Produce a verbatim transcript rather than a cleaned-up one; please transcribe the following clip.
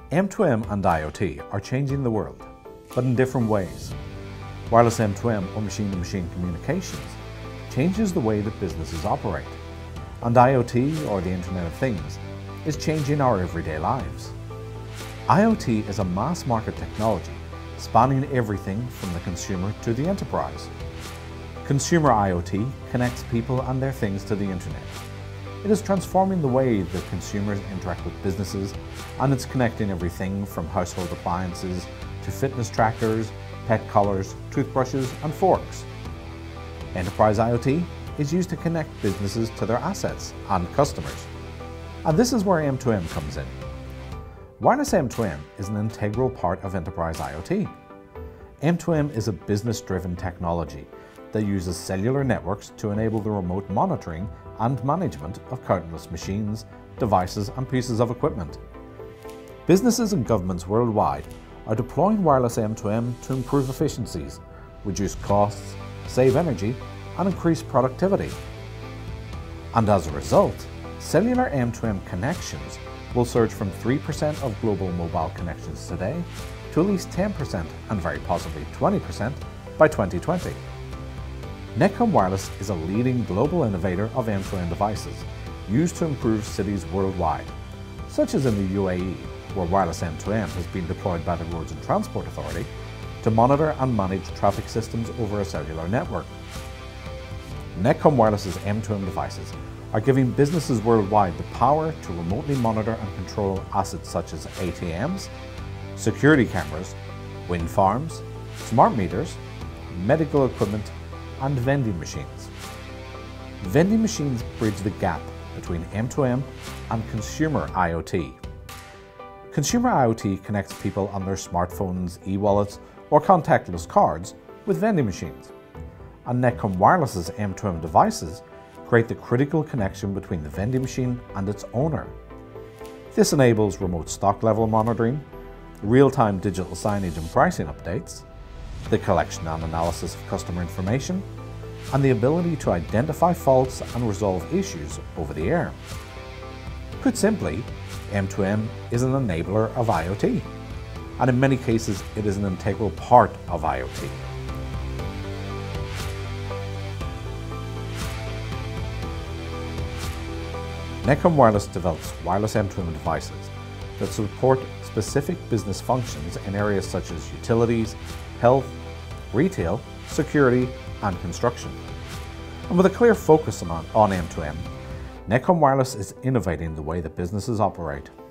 M two M and IoT are changing the world, but in different ways. Wireless M two M or machine-to-machine communications changes the way that businesses operate, and IoT or the Internet of Things is changing our everyday lives. IoT is a mass-market technology spanning everything from the consumer to the enterprise. Consumer IoT connects people and their things to the Internet. It is transforming the way that consumers interact with businesses, and it's connecting everything from household appliances to fitness trackers, pet collars, toothbrushes and forks. Enterprise IoT is used to connect businesses to their assets and customers. And this is where M two M comes in. Wireless M two M is an integral part of enterprise IoT. M two M is a business-driven technology that uses cellular networks to enable the remote monitoring and management of countless machines, devices and pieces of equipment. Businesses and governments worldwide are deploying wireless M two M to improve efficiencies, reduce costs, save energy and increase productivity. And as a result, cellular M two M connections will surge from three percent of global mobile connections today to at least ten percent and very possibly twenty percent by twenty twenty. NetComm Wireless is a leading global innovator of M two M devices used to improve cities worldwide, such as in the U A E, where wireless M two M has been deployed by the Roads and Transport Authority to monitor and manage traffic systems over a cellular network. NetComm Wireless's M two M devices are giving businesses worldwide the power to remotely monitor and control assets such as A T Ms, security cameras, wind farms, smart meters, medical equipment, and vending machines. Vending machines bridge the gap between M two M and consumer IoT. Consumer IoT connects people on their smartphones, e-wallets, or contactless cards with vending machines. And NetComm Wireless's M two M devices create the critical connection between the vending machine and its owner. This enables remote stock level monitoring, real-time digital signage and pricing updates, the collection and analysis of customer information, and the ability to identify faults and resolve issues over the air. Put simply, M two M is an enabler of IoT, and in many cases it is an integral part of IoT. NetComm Wireless develops wireless M two M devices that support specific business functions in areas such as utilities, health, retail, security and construction. And with a clear focus on, on M two M, NetComm Wireless is innovating the way that businesses operate.